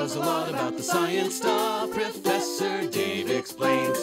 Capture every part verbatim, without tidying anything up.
knows a lot about the science stuff. Professor Dave explains.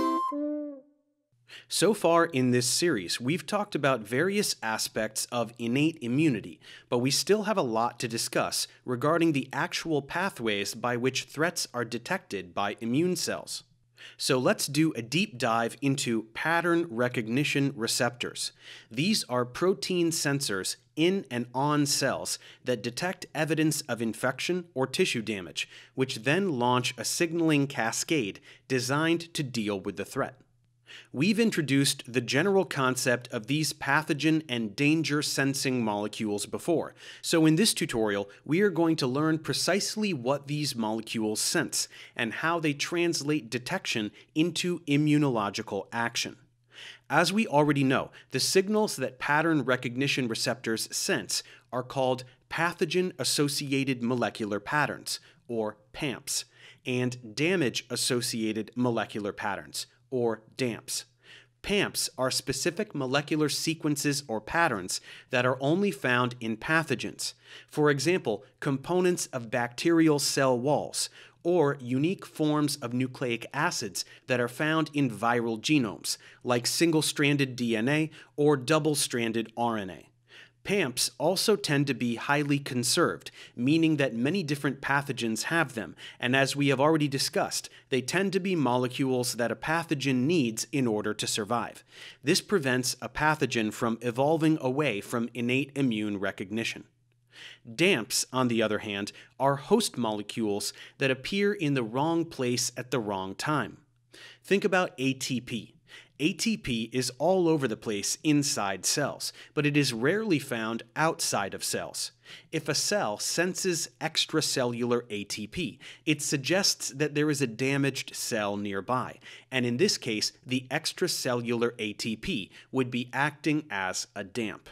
So far in this series, we've talked about various aspects of innate immunity, but we still have a lot to discuss regarding the actual pathways by which threats are detected by immune cells. So let's do a deep dive into pattern recognition receptors. These are protein sensors in and on cells that detect evidence of infection or tissue damage, which then launch a signaling cascade designed to deal with the threat. We've introduced the general concept of these pathogen and danger sensing molecules before, so in this tutorial we are going to learn precisely what these molecules sense and how they translate detection into immunological action. As we already know, the signals that pattern recognition receptors sense are called pathogen-associated molecular patterns, or PAMPs, and damage-associated molecular patterns, or DAMPs. PAMPs are specific molecular sequences or patterns that are only found in pathogens. For example, components of bacterial cell walls, or unique forms of nucleic acids that are found in viral genomes, like single-stranded D N A or double-stranded R N A. PAMPs also tend to be highly conserved, meaning that many different pathogens have them, and as we have already discussed, they tend to be molecules that a pathogen needs in order to survive. This prevents a pathogen from evolving away from innate immune recognition. DAMPs, on the other hand, are host molecules that appear in the wrong place at the wrong time. Think about A T P. A T P is all over the place inside cells, but it is rarely found outside of cells. If a cell senses extracellular A T P, it suggests that there is a damaged cell nearby, and in this case, the extracellular A T P would be acting as a DAMP.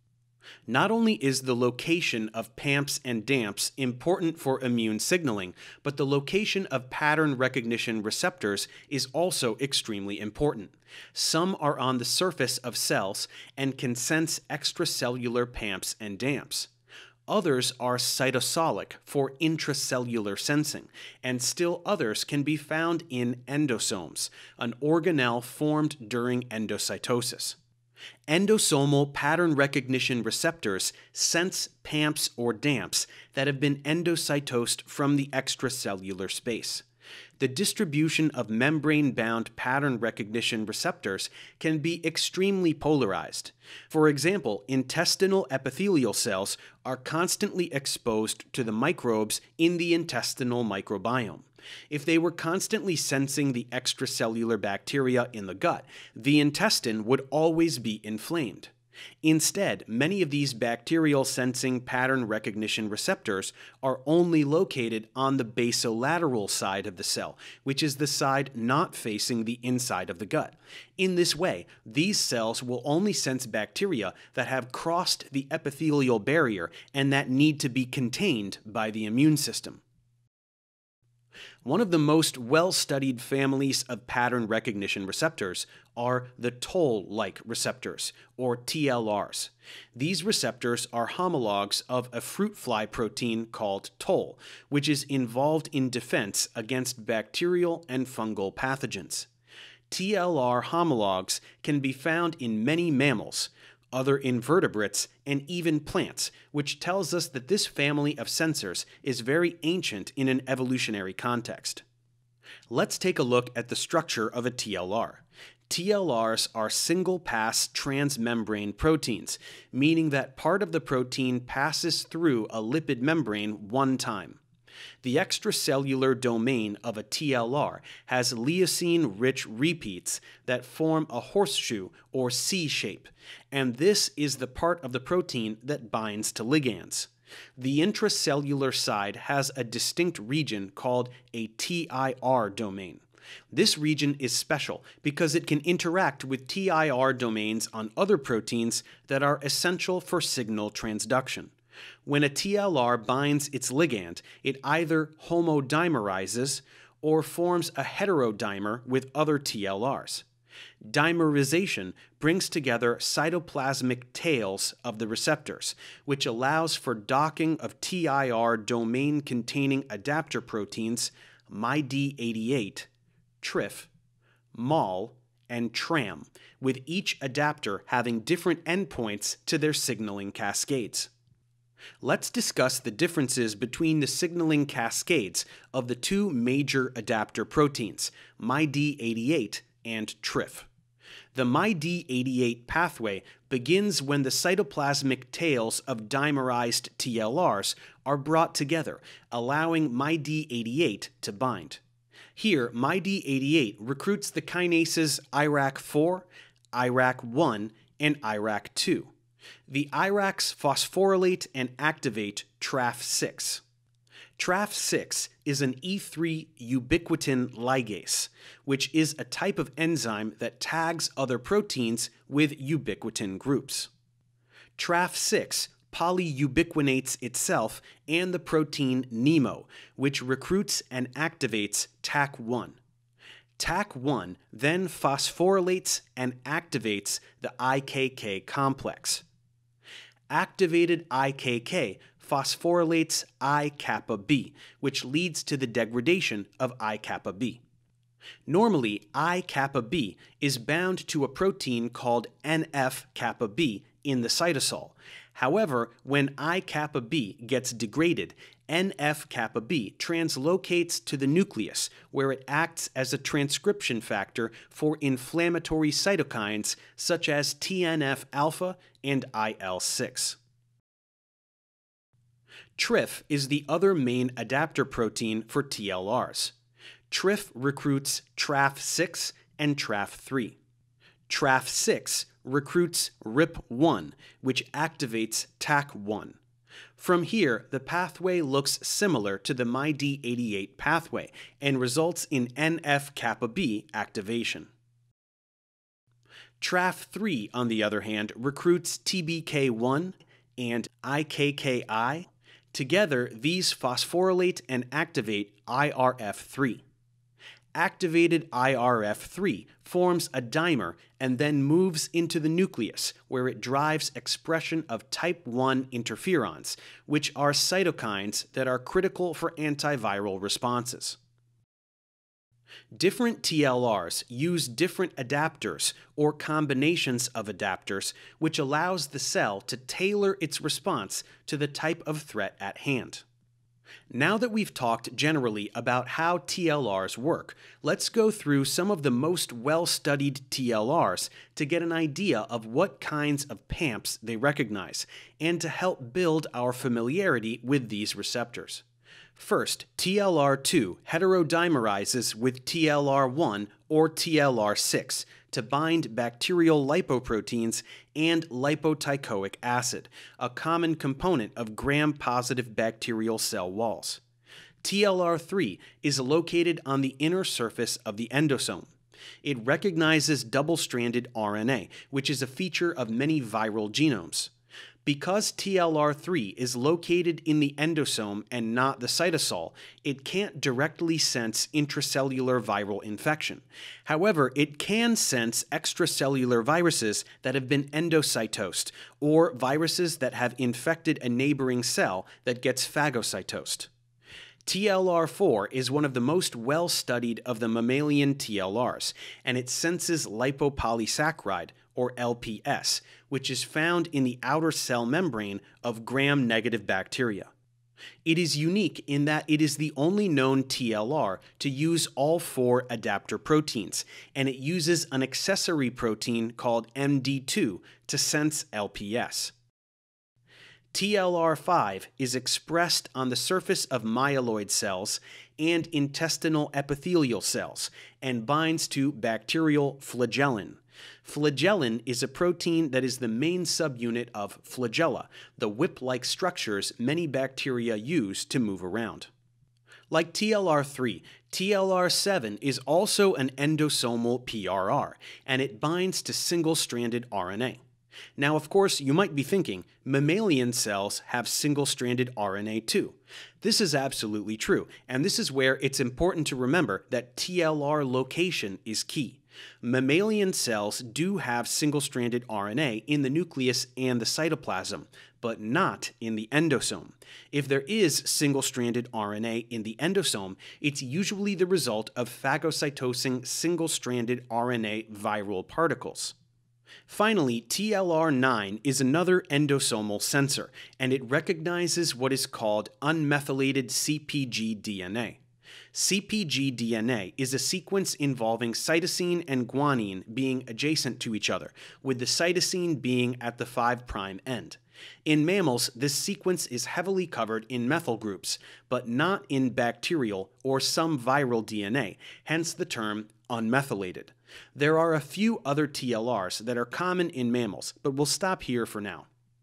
Not only is the location of PAMPs and DAMPs important for immune signaling, but the location of pattern recognition receptors is also extremely important. Some are on the surface of cells and can sense extracellular PAMPs and DAMPs. Others are cytosolic for intracellular sensing, and still others can be found in endosomes, an organelle formed during endocytosis. Endosomal pattern recognition receptors sense PAMPs or DAMPs that have been endocytosed from the extracellular space. The distribution of membrane-bound pattern recognition receptors can be extremely polarized. For example, intestinal epithelial cells are constantly exposed to the microbes in the intestinal microbiome. If they were constantly sensing the extracellular bacteria in the gut, the intestine would always be inflamed. Instead, many of these bacterial sensing pattern recognition receptors are only located on the basolateral side of the cell, which is the side not facing the inside of the gut. In this way, these cells will only sense bacteria that have crossed the epithelial barrier and that need to be contained by the immune system. One of the most well-studied families of pattern recognition receptors are the toll-like receptors, or T L Rs. These receptors are homologs of a fruit fly protein called toll, which is involved in defense against bacterial and fungal pathogens. T L R homologs can be found in many mammals, other invertebrates, and even plants, which tells us that this family of sensors is very ancient in an evolutionary context. Let's take a look at the structure of a T L R. T L Rs are single-pass transmembrane proteins, meaning that part of the protein passes through a lipid membrane one time. The extracellular domain of a T L R has leucine-rich repeats that form a horseshoe or C shape, and this is the part of the protein that binds to ligands. The intracellular side has a distinct region called a T I R domain. This region is special because it can interact with T I R domains on other proteins that are essential for signal transduction. When a T L R binds its ligand, it either homodimerizes or forms a heterodimer with other T L Rs. Dimerization brings together cytoplasmic tails of the receptors, which allows for docking of T I R domain-containing adapter proteins My D eighty-eight, T R I F, M O L, and TRAM, with each adapter having different endpoints to their signaling cascades. Let's discuss the differences between the signaling cascades of the two major adapter proteins, My D eighty-eight and T R I F. The My D eighty-eight pathway begins when the cytoplasmic tails of dimerized T L Rs are brought together, allowing My D eighty-eight to bind. Here, My D eighty-eight recruits the kinases I R A C four, I R A C one, and I R A C two. The I R A Cs phosphorylate and activate T R A F six. T R A F six is an E three ubiquitin ligase, which is a type of enzyme that tags other proteins with ubiquitin groups. T R A F six polyubiquinates itself and the protein N E M O, which recruits and activates T A C one. T A C one then phosphorylates and activates the I K K complex. Activated I K K phosphorylates I kappa B, which leads to the degradation of I kappa B. Normally, I kappa B is bound to a protein called N F kappa B in the cytosol. However, when I kappa B gets degraded, N F kappa B translocates to the nucleus, where it acts as a transcription factor for inflammatory cytokines such as T N F alpha and I L six. T R I F is the other main adapter protein for T L Rs. T R I F recruits T R A F six and T R A F three. T R A F six recruits R I P one, which activates T A C one. From here, the pathway looks similar to the My D eighty-eight pathway and results in N F kappa B activation. T R A F three, on the other hand, recruits T B K one and I K K I. Together, these phosphorylate and activate I R F three. Activated I R F three forms a dimer and then moves into the nucleus, where it drives expression of type one interferons, which are cytokines that are critical for antiviral responses. Different T L Rs use different adapters or combinations of adapters, which allows the cell to tailor its response to the type of threat at hand. Now that we've talked generally about how T L Rs work, let's go through some of the most well-studied T L Rs to get an idea of what kinds of P A M Ps they recognize, and to help build our familiarity with these receptors. First, T L R two heterodimerizes with T L R one or T L R six to bind bacterial lipoproteins and lipoteichoic acid, a common component of gram-positive bacterial cell walls. T L R three is located on the inner surface of the endosome. It recognizes double-stranded R N A, which is a feature of many viral genomes. Because T L R three is located in the endosome and not the cytosol, it can't directly sense intracellular viral infection. However, it can sense extracellular viruses that have been endocytosed, or viruses that have infected a neighboring cell that gets phagocytosed. T L R four is one of the most well-studied of the mammalian T L Rs, and it senses lipopolysaccharide, or L P S, which is found in the outer cell membrane of gram-negative bacteria. It is unique in that it is the only known T L R to use all four adapter proteins, and it uses an accessory protein called M D two to sense L P S. T L R five is expressed on the surface of myeloid cells and intestinal epithelial cells and binds to bacterial flagellin. Flagellin is a protein that is the main subunit of flagella, the whip-like structures many bacteria use to move around. Like T L R three, T L R seven is also an endosomal P R R, and it binds to single-stranded R N A. Now, of course, you might be thinking, mammalian cells have single-stranded R N A too. This is absolutely true, and this is where it's important to remember that T L R location is key. Mammalian cells do have single-stranded R N A in the nucleus and the cytoplasm, but not in the endosome. If there is single-stranded R N A in the endosome, it's usually the result of phagocytosing single-stranded R N A viral particles. Finally, T L R nine is another endosomal sensor, and it recognizes what is called unmethylated C P G D N A. C P G D N A is a sequence involving cytosine and guanine being adjacent to each other, with the cytosine being at the five prime end. In mammals, this sequence is heavily covered in methyl groups, but not in bacterial or some viral D N A, hence the term unmethylated. There are a few other T L Rs that are common in mammals, but we'll stop here for now.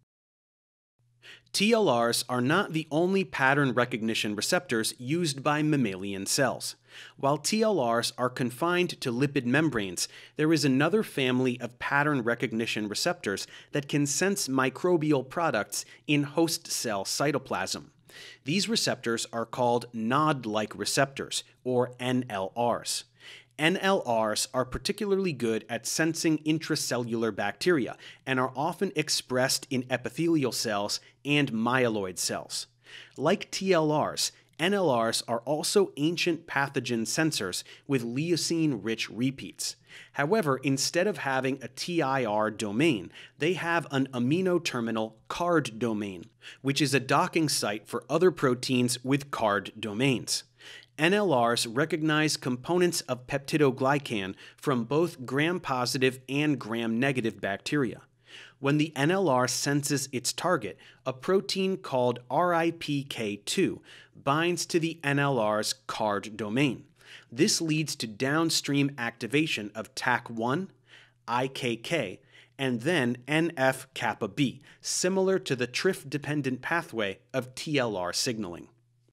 T L Rs are not the only pattern recognition receptors used by mammalian cells. While T L Rs are confined to lipid membranes, there is another family of pattern recognition receptors that can sense microbial products in host cell cytoplasm. These receptors are called nod-like receptors, or N L Rs. N L Rs are particularly good at sensing intracellular bacteria and are often expressed in epithelial cells and myeloid cells. Like T L Rs, N L Rs are also ancient pathogen sensors with leucine-rich repeats. However, instead of having a T I R domain, they have an amino-terminal card domain, which is a docking site for other proteins with card domains. N L Rs recognize components of peptidoglycan from both gram-positive and gram-negative bacteria. When the N L R senses its target, a protein called R I P K two binds to the N L R's card domain. This leads to downstream activation of T A C one, I K K, and then N F kappa B, similar to the T R I F-dependent pathway of T L R signaling.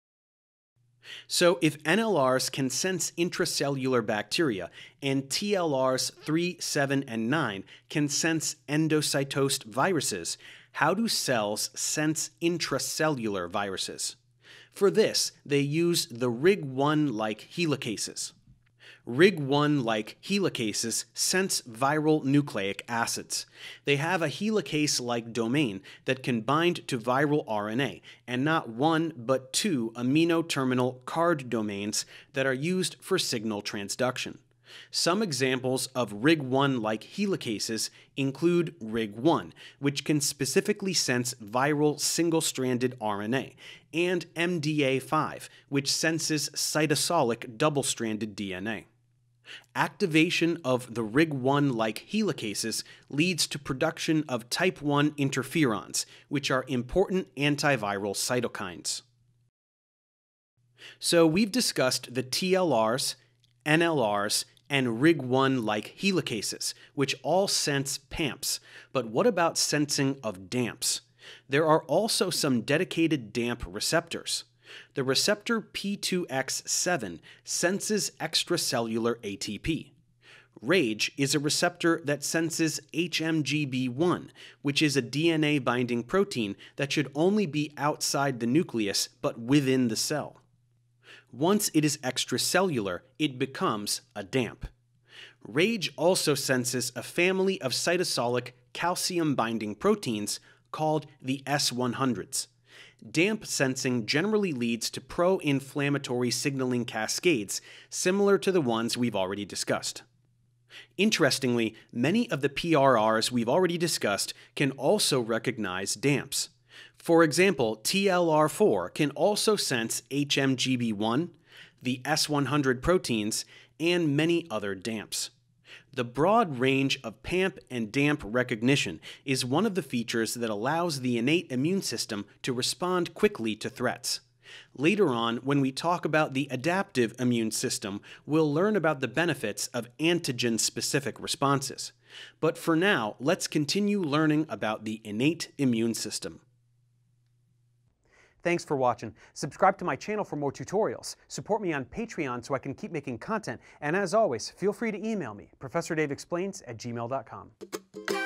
So if N L Rs can sense intracellular bacteria and T L Rs three, seven, and nine can sense endocytosed viruses, how do cells sense intracellular viruses? For this, they use the R I G one-like helicases. R I G one-like helicases sense viral nucleic acids. They have a helicase-like domain that can bind to viral R N A, and not one but two amino-terminal card domains that are used for signal transduction. Some examples of R I G one-like helicases include R I G one, which can specifically sense viral single-stranded R N A, and M D A five, which senses cytosolic double-stranded D N A. Activation of the R I G one-like helicases leads to production of type one interferons, which are important antiviral cytokines. So we've discussed the T L Rs, N L Rs, and R I G one-like helicases, which all sense P A M Ps. But what about sensing of DAMPs? There are also some dedicated DAMP receptors. The receptor P two X seven senses extracellular A T P. RAGE is a receptor that senses H M G B one, which is a D N A-binding protein that should only be outside the nucleus but within the cell. Once it is extracellular, it becomes a DAMP. RAGE also senses a family of cytosolic calcium-binding proteins called the S one hundreds. DAMP sensing generally leads to pro-inflammatory signaling cascades, similar to the ones we've already discussed. Interestingly, many of the P R Rs we've already discussed can also recognize DAMPs. For example, T L R four can also sense H M G B one, the S one hundred proteins, and many other DAMPs. The broad range of P A M P and DAMP recognition is one of the features that allows the innate immune system to respond quickly to threats. Later on, when we talk about the adaptive immune system, we'll learn about the benefits of antigen-specific responses. But for now, let's continue learning about the innate immune system. Thanks for watching. Subscribe to my channel for more tutorials. Support me on Patreon so I can keep making content. And as always, feel free to email me, professor dave explains at gmail dot com.